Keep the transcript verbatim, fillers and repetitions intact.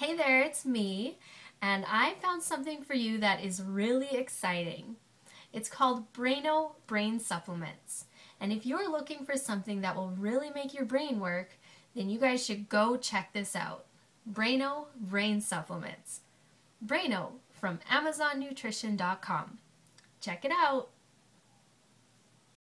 Hey there, it's me, and I found something for you that is really exciting. It's called Braino Brain Supplements. And if you're looking for something that will really make your brain work, then you guys should go check this out. Braino Brain Supplements. Braino from amazon nutrition dot com. Check it out.